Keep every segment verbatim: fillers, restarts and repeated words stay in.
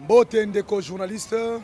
Mbote ndeko journaliste.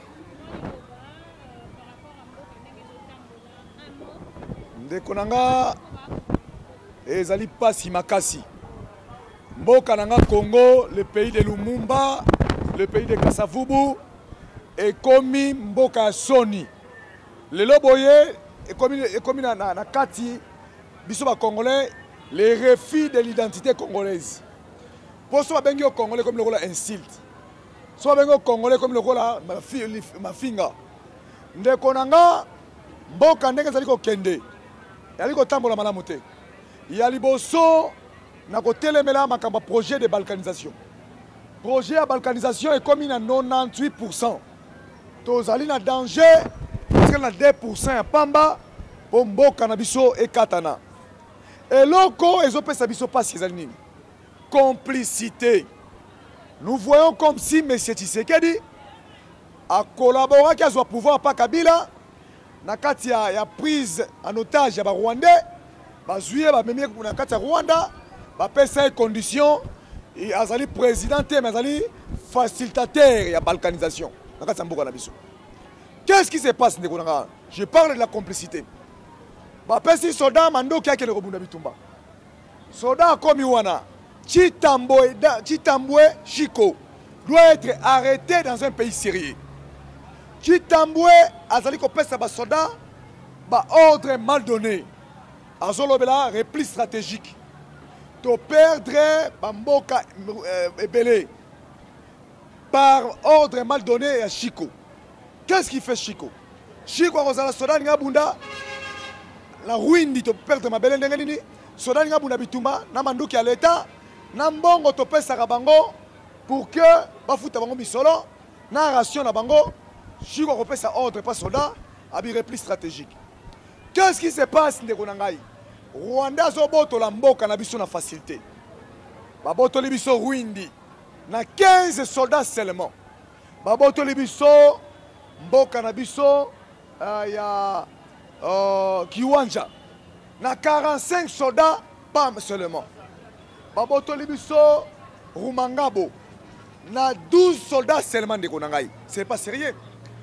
Ndeko nanga ezali pasi makasi. Mboka nanga Congo, le pays de Lumumba, le pays de Kasavubu, et komi mboka soni. Le loboye et komi et komi na na kati biso ba congolais les refus de l'identité congolaise. Pour so bengi au congolais comme le rôle insulte. So bengi au congolais comme le rôle ma finga. Ndeko nanga mboka ndenge zali ko kende. Yali ko tambola malamu te. Yali boso na ko telemela makamba projet de balkanisation. Projet de balkanisation est comme à quatre-vingt-dix-huit pour cent. Tozali na danger parce que na deux pour cent ya pamba pour mboka na biso et katana. Et loko ezopesa biso pasi ezali nini? Complicité. Nous voyons comme si M. Tshisekedi a collaboré avec le pouvoir par Kabila. Na kati ya, ya prise en otage ya ba Rwandais, ba zuye ba memie na kati ya Rwanda, ba pesa les conditions et azali président mais azali facilitateur ya balkanisation. Na kati ya mboka na biso. Qu'est-ce qui se passe ndeko nanga? Je parle de la complicité. Ba pesi soda mando ki akele kobunda bitumba. Soda komi wana Chitambwe Chitambwe Chiko doit être arrêté dans un pays sérieux. Chitambwe azali ko pesa ba soda ba ordre mal donné. Azolobela repli stratégique. To perdre ba mboka ebele par ordre mal donné à Chiko. Qu'est-ce qui fait Chiko? Chiko azala soda nga bunda la ruine to perdre ma belle ndenge nini? Soda nga bunda bitumba na manduki ya l'État na mbongo to pesa bango pour que ba futa bango misolo na ration na bango. Chiko repesa ordre pas soda a bi repli stratégique. Qu'est-ce qui se passe ndeko nangai? Rwanda zo boto la mboka na biso na facilité. Ba boto libiso ruindi na quinze soldats seulement. Ba boto libiso mboka na biso uh, ya uh, Kiwanja na quarante-cinq soldats pas seulement. Ba boto libiso Rumangabo na douze soldats seulement ndeko nangai. C'est pas sérieux.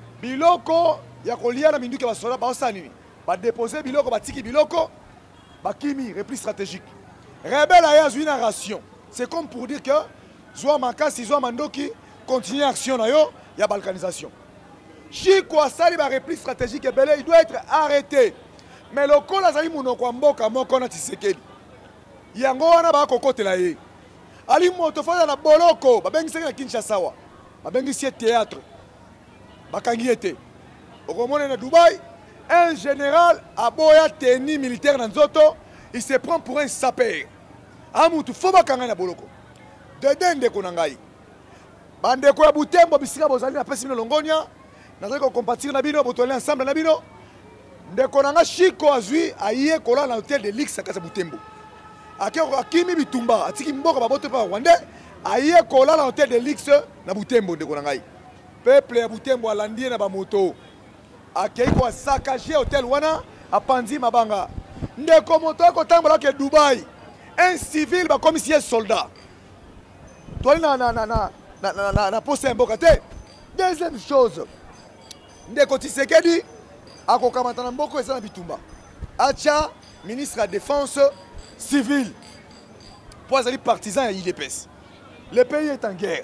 Biloko ya kolia na minduki ba soda ba osanini ba déposer biloko ba tiki biloko ba kimi repli stratégique rebelle aya zui na ration. C'est comme pour dire que Zoa Makasi Zoa Mandoki continue action na yo ya balkanisation. Chiko asali ba repli stratégique ebele il doit être arrêté. Mais le ko la zali munoko mboka moko na Tshisekedi yango wana ba kokotela ye ali moto fala na boloko ba bengi na Kinshasa wa ba bengi sie théâtre Bakangiete. Au Romone na Dubaï, un général a boya tenue militaire dans Zoto, il se prend pour un sapeur. Amutu faut bakanga na boloko. Dedende konangai. Bande ko ya Butembo bisika bozali na pesi longonia, nazali ko compatir na bino botole ensemble na bino. Ndeko nanga Chiko azui aye kola na hôtel de Lix akasa Butembo. Akero akimi bitumba, atiki mboka babote pa Rwanda, aye kola na hôtel de Lix na Butembo ndeko nangai. Peuple ya Butembo alandi na ba moto akei ko saccager hôtel wana apandi mabanga ndeko moto ko tambola ke Dubaï un civil ba commissaire soldat toi na na na na na na na poste mboka te. Deuxième chose ndeko Tshisekedi akokamata na mboko eza na bitumba acha ministre de la défense civile pour les partisans ya I D P S. Le pays est en guerre.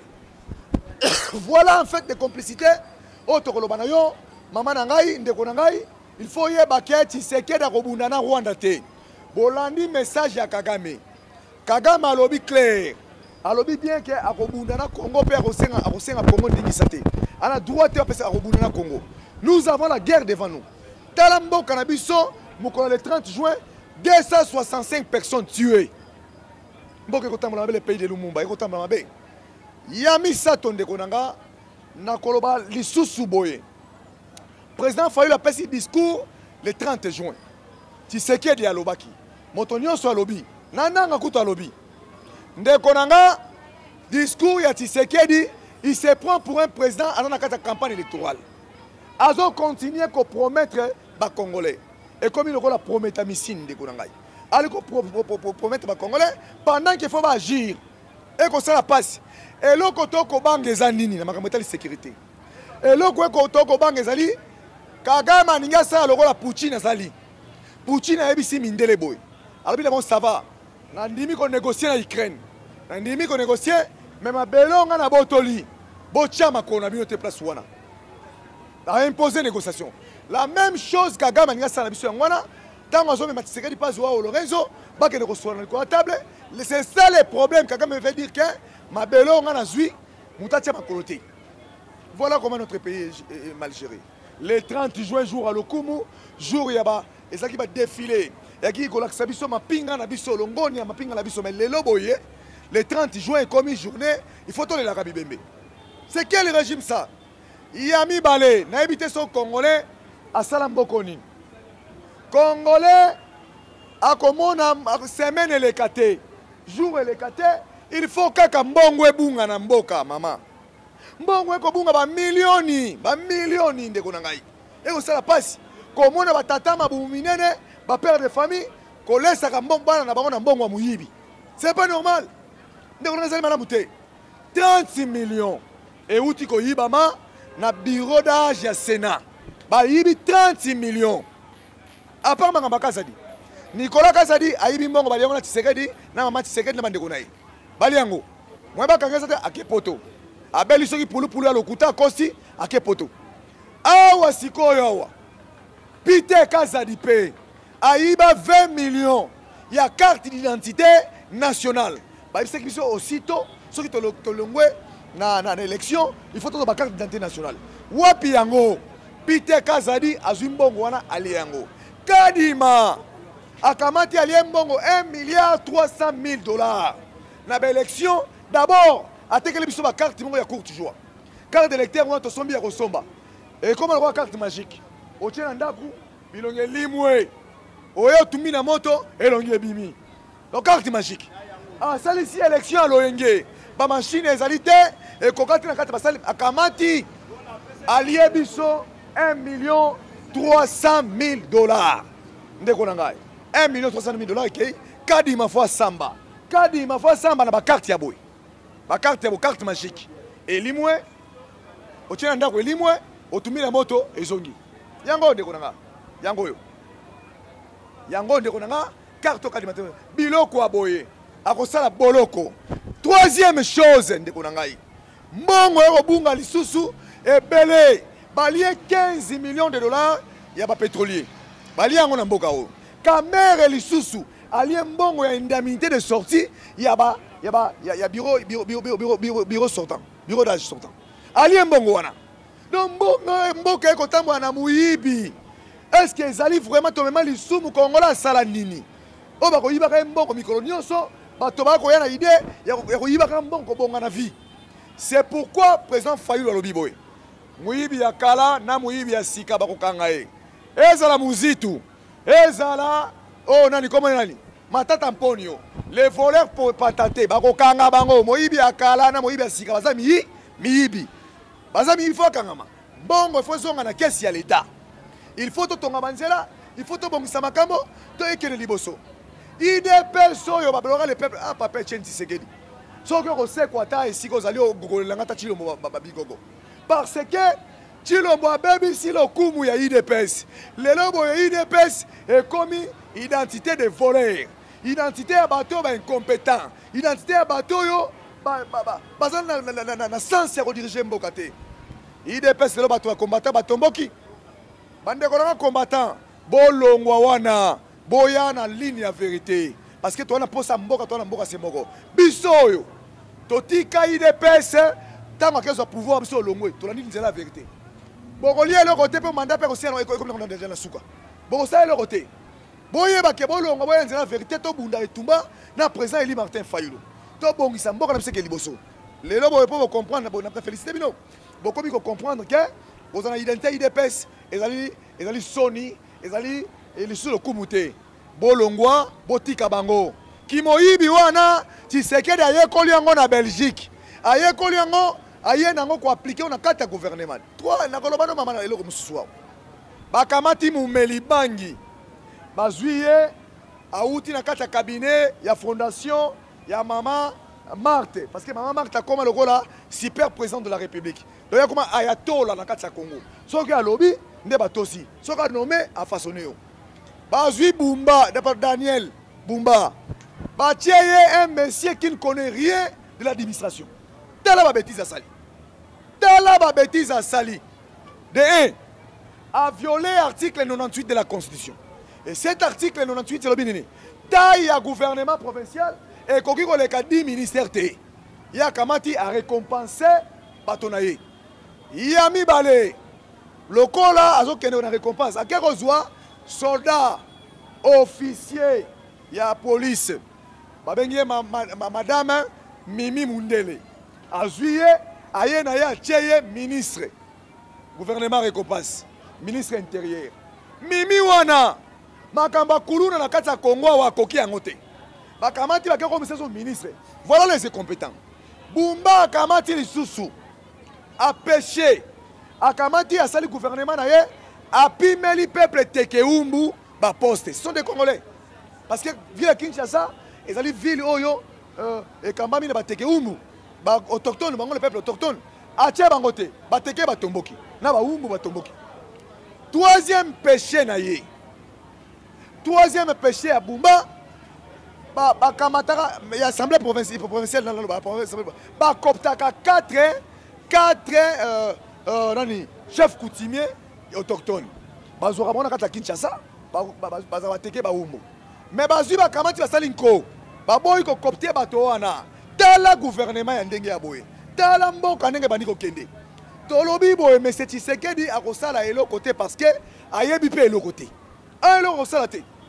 Voilà en fait des complicités. Autre kolobanayo, maman nangai, ndeko nangai, il faut y bakia Tshisekedi akobunda na Rwanda te. Bolandi message ya Kagame. Kagame alobi clair. Alobi bien que akobunda na Congo pe akosenga akosenga Congo ndingisa te. Ana droit te apesa akobunda na Congo. Nous avons la guerre devant nous. Talambo Kanabiso, mukolo le trente juin, deux cent soixante-cinq personnes tuées. Mboke kotambola le pays de Lumumba, kotambola mabe. Yami Sato ndeko nanga na koloba lisusu boye. Président Fayulu a fait discours le trente juin. Tshisekedi alobaki. Moto nyonso alobi. Nananga kuto alobi. Ndeko nanga discours ya Tshisekedi, il se prend pour un président à la campagne électorale. Azo continue à promettre ba Congolais. Et comme il a promis à Missine ndeko nanga. Ali ko promettre ba Congolais pendant qu'il faut agir. et que ça la passe. Et là, quand on banque les anini, na makambo de sécurité. Et là, quand on banque les ali, Kagame ninga ça le la Poutine sali. Poutine a ebisi mindele boy. Alors bien ça va. Na ndimi ko négocier na Ukraine. Na ndimi ko négocier même à belonga na botoli. Botia makona bi te place wana. A imposer négociation. La même chose Kagame ninga ça na biso ngwana. Tant on zo me Tshisekedi pas wa Lorenzo, ba que négocier na la table. C'est ça le problème. Kagame veut dire que ma belonga na zui mutatia makolote. Voilà comment notre pays est mal géré. Le trente juin, jour à Lokumu, jour il y a et ça qui va défiler. Il y a qui a biso ma pinga na biso longoni ma pinga na biso mais le loboye. Le trente juin comme une journée, il faut tourner la Rabibembe. C'est quel régime ça? Il y a mis balé, na habité son Congolais à Salambokoni. Congolais à komona semaine et les kate, jour et les kate, il faut que mbongo ebunga na mboka maman. Mbongo eko bunga ba milioni, ba milioni ndeko na ngai. Eko sala pasi. Komona ba tata mabumu minene, ba père de famille, ko lesa ka mbongo bana na bango na mbongo wa muyibi. C'est pas normal. Ndeko na zali malamu te. trente millions. Et uti ko yibama na bureau d'âge ya Sénat. Ba yibi trente millions. A part manga bakazadi. Nicolas Kazadi a yibi mbongo ba yango na Tshisekedi na mama Tshisekedi na bandeko na ye. Bali yango. Mwa ba kangeza te akepoto. Abeli soki pulu pulu alokuta kosi ake poto. Awa sikoyo awa. Peter Kazadi pe. Aïba vingt millions. Il y a carte d'identité nationale. Bah il sait que aussitôt soki to longwe na na élection, il faut to ba carte d'identité nationale. Wapi yango. Peter Kazadi azumbongo wana ali yango. Kadima akamati ali mbongo un milliard trois cent mille dollars. Na ba élection d'abord atekele biso ba carte mongo ya courte joie. Carte d'électeur on to sombi ya kosomba. Et comment la carte magique? Otie na ndaku bilonge limwe. Oyo tumi na moto elonge bimi. Donc carte magique. Ah ça ici élection à loyenge. Ba machine ezalité et kokati na carte basali akamati allié biso un million trois cent mille dollars. Ndeko na ngai. un million trois cent mille dollars qui kadi ma fois samba. Kadi ma fois samba na ba carte ya boy. Ba carte ya carte magique. Et limwe otie ndako limwe otumi na moto ezongi. Yango ndeko na nga. Yango yo. Yango ndeko na nga carte kadi matin. Biloko aboye. Akosala boloko. Troisième chose ndeko na ngai. Mbongo eko bunga lisusu ebele. Balie quinze millions de dollars ya ba pétrolier. Balie yango na mboka o. Kamere lisusu alie mbongo ya indemnité de sortie ya ba ya ba ya bureau bureau bureau bureau bureau bureau sortant. Bureau d'âge sortant. Alie mbongo wana. Donc mbongo mboka eko tambwa na muyibi. Est-ce que ezali vraiment tomema lisumu kongola sala nini? O ba ko yibaka mbongo mikolo nyonso bato ba ko ya na idée ya ko yibaka mbongo bonga na vie. C'est pourquoi président Fayulu alobi boy. Muyibi ya kala na muyibi ya sika ba ko kanga ye. Ezala muzitu. Ezala oh nani comment nani? Matata mponio. Les voleurs pour patate ba ko kanga bango muyibi ya kala na muyibi ya sika baza mi miyibi. Baza mi il faut kangama. Bongo il faut zonga na kesi ya l'état. Il faut to tonga manzela, il faut to bongisa makambo, to ekele liboso. I D P S oyo babloka le peuple ah papa Etienne Tshisekedi. Soki ko se ko ata esiko zali o gogolanga ta Chilombo babigogo. Parce que Chilombo abebi si lo kumu ya I D P S. Le lobo ya I D P S est commis identité de voleur. Identité ya bato ba incompétent. Identité ya bato yo ba ba ba na na na na sens ya rediriger mboka te. I D P S le bato ba combattant batomboki. Bande kolanga combattant bolongwa wana boya na ligne ya vérité parce que toi na posa mboka toi na mboka se moko biso yo totika I D P S tanga kezo pouvoir biso longwe to la ligne de la vérité boko lié le côté pe mandat pe ko sien ko comme on déjà na suka boko ça le côté boye ba ke bolongwa boya nzela vérité to bunda etumba na président Eli Martin Fayulu to bongisa mboka na biseke liboso lelo boye po comprendre na na féliciter bino boko bi ko comprendre que vous avez identité I D P S ezali ezali Sony ezali elisu le kumute bolongwa botika bango kimoyibi wana Tshisekedi ayekoli yango na Belgique ayekoli yango aye nango ko appliquer na kata gouvernement toi na koloba no mama na eloko mususu wa bakamati mumeli bangi bazwiye auti na kata cabinet ya fondation ya mama Marthe, parce que maman Marthe a comme le rôle là, super président de la République. Donc il y a comme ayatollah dans le Congo. Ce qui a lobby, n'est pas aussi. Ce qui a nommé à façonner. Bazui Bumba, d'après Daniel Bumba, Batieye un monsieur qui ne connaît rien de l'administration. Telle la bêtise à Sali. Telle la bêtise à Sali. De un, a violé l'article quatre-vingt-dix-huit de la Constitution. Et cet article quatre-vingt-dix-huit, c'est le bénéné. Taille à gouvernement provincial et qu'on a dix ministères. Il y a Kamati à récompenser Batonaye. Il y a mis balé. Le corps là, a une récompense. À quel soit soldats, officiers, il y a police. Madame Mimi Mundele. A juillet, a y a ministre. Gouvernement récompense. Ministre intérieur. Mimi Wana. Makamba Kuluna na kata Congo wa koki angote. Bakamati ba keko monsieur ministre. Voilà les compétents. Bumba Kamati lisusu. A péché. Akamati a sali gouvernement na ye. A pimeli peuple tekeumbu ba poste. Ce sont des Congolais. Parce que ville Kinshasa, ils allaient ville oyo euh et kambami na ba tekeumbu. Ba autochtone, bango le peuple autochtone. Atia bangote, ba teke ba tomboki. Na ba umbu ba tomboki. Troisième péché na ye. Troisième péché à Bumba, il y a l'Assemblée provinciale, il quatre, quatre chefs coutumiers autochtones. Il y a Kinshasa, mais il y a Kamati Salinko, il y a copté Batoana, tel gouvernement Yandenge Aboye, tel Mboka Nenge Baniko Kende. Tolobi Boye, mais c'est Tshisekedi à Rosala et l'autre côté parce que Ayebi pe l'autre côté. Un l'autre Rosala.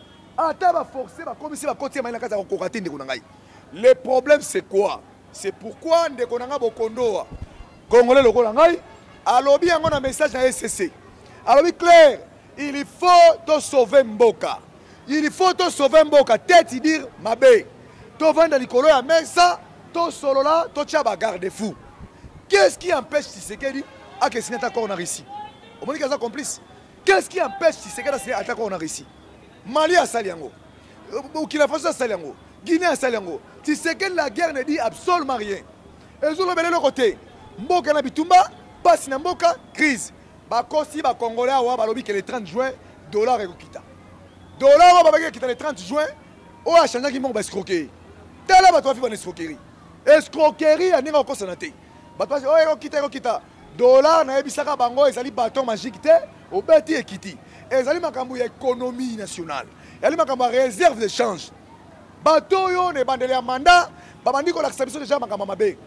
Le problème c'est quoi? C'est pourquoi Ndekonanga Bokondo Congolais le Kolangai a lobby un message à S C C. Alors clair, il faut te sauver Mboka. Il faut te sauver Mboka. Tête dire Mabé. To vendre l'icolo à Mesa, to solo là, to tchaba garde-fou. Qu'est-ce qui empêche Tshisekedi à que signer d'accord en Russie? Au moins qu'il y a complice. Qu'est-ce qui empêche Tshisekedi à signer d'accord en Russie? Mali a Saliango, Burkina Faso a Saliango, Guinée a Saliango. Tu sais que la guerre ne dit absolument rien. Et ils ont le l'autre côté. Mboka na bitumba, passe na mboka, crise. Bakosi ba Congolais wa balobi que le trente juin, dollar et kita. Dollar wa ba kita le trente juin, o a changé qui m'a escroqué. Tala ba toi fi ba escroquerie. Escroquerie a ninga ko sanate. Ba toi o e kita e kita. Dollar na ebisaka bango ezali bâton magique te, o beti e kiti. Et ils ont économie nationale. Ils ont réserve de change. Bateau yo ne bandeli à mandat, babandi ko l'acceptation déjà makamba mabe.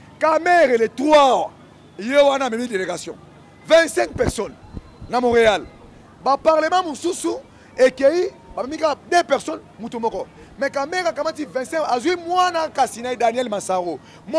Camer les trois, yo wana même délégation. vingt-cinq personnes na Montréal. Ba parlement mususu ekei, ba mika deux personnes mutumoko. Mais Camer kamati vingt-cinq azui mwana Kasina Daniel Massaro.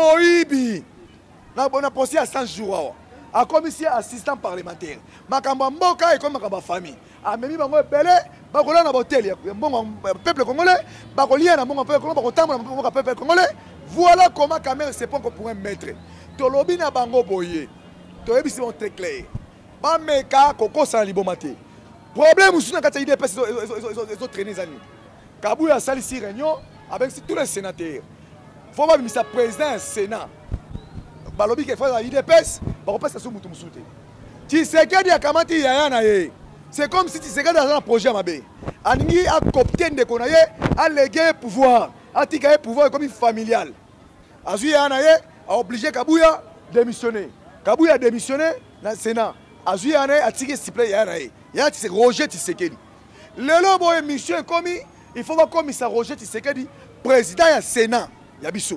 Moibi. Na bona posé à cent jours. A commissaire assistant parlementaire. Makamba mboka et comme makamba famille. A memi bango belé, bakola na botel bon peuple congolais, bakolia na bon peuple congolais, bakotambo na bon peuple congolais. Voilà comment Camer c'est pas qu'on pourrait mettre. Tolobi na bango boye. Toyebi c'est très clair. Ba meka koko sa libomate. Problème usuna kata I D P S ils ont traîné zani. Kabouya sali si réunion avec tous les sénateurs. Faut pas ministre président Sénat. Balobi que faut I D P S, ba passe sur mutu musute. Tshisekedi akamati yaya na ye. C'est comme si Tshisekedi a un projet à Mabé. Aningi a copté de konaye, a légué pouvoir, a tika pouvoir comme familial. Azui yaya na ye a obligé Kabouya démissionner. Kabouya a démissionné dans le Sénat. Azui yaya na ye a tika siple yaya na ye. Yaya c'est Roger Tshisekedi. Lelo boye mission comme il faut voir comme ça Roger Tshisekedi président du Sénat yabiso.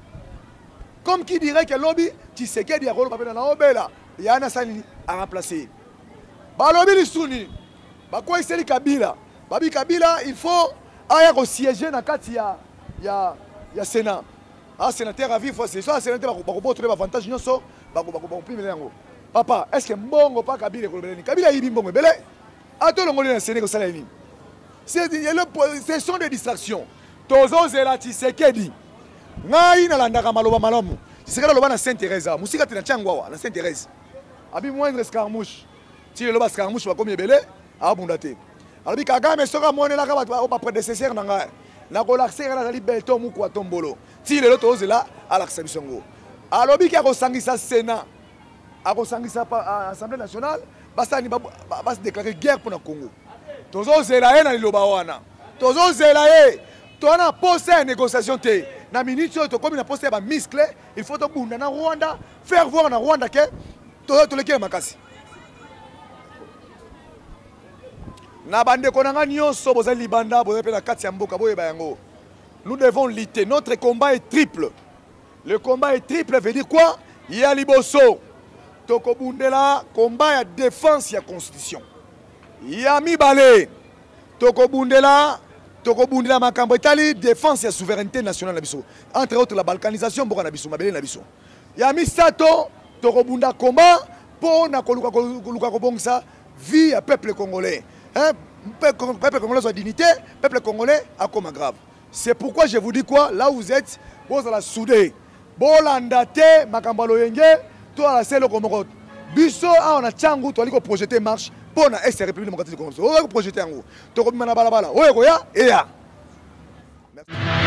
Comme qui dirait que lobby Tshisekedi a rôle dans la obela, yana sali a remplacé. Balobi lisuni. Ba quoi c'est Kabila. Babi Kabila, il faut aya ko siéger na kati ya ya ya Sénat. Ah sénateur à vivre, c'est ça sénateur ba ko ba trouver avantage nyonso, ba ko ba ko primer yango. Papa, est-ce que mbongo pas Kabila ko beleni? Kabila yibi mbongo belé. Ato longoli na Sénégal ko sala ni. C'est ce sont des distractions. Tozo zela Tshisekedi. Ngai na landaka maloba malamu. Tshisekedi loba na Sainte-Thérèse. Musika tina changwa na Sainte-Thérèse. Abi moindre escarmouche. Si le loba escarmouche va comme belé, abundate. Abi Kagame soka monela ka ba prédécesseur na ngai. Na ko l'accès na li belto mu kwa tombolo. ti lelo tozela alakisa biso yango alobi ki akosangisa Sénat akosangisa Assemblée nationale basani basi déclarer guerre pour na Congo tozozela ye na liloba wana tozozela ye tona poste ya négociation te na minute oyo tokomi na poste ya bamiscle il faut tobunda na Rwanda faire voir na Rwanda ke toleki makasi na bandeko na nga nyonso bozali libanda bozali mpe na kati ya mboka boyeba yango nous devons lutter notre combat est triple le combat est triple veut dire quoi ya liboso tokobundela combat ya défense ya constitution ya mibale tokobundela tokobundela makambo etali défense ya souveraineté nationale na biso entre autres la balkanisation mboka na biso mabele na biso ya misato tokobunda combat pour na koluka koluka kobongisa vie ya peuple congolais hein peuple congolais soit dignité peuple congolais a comme grave c'est pourquoi je vous dis quoi là où vous êtes vous allez souder bolanda te makambo loyenge to ala selo komoko biso a on a tchangu to aliko projeter marche pour na est république démocratique du Congo. On va projeter en haut. To ko mana bala bala. Oye ko ya, e ya. Merci.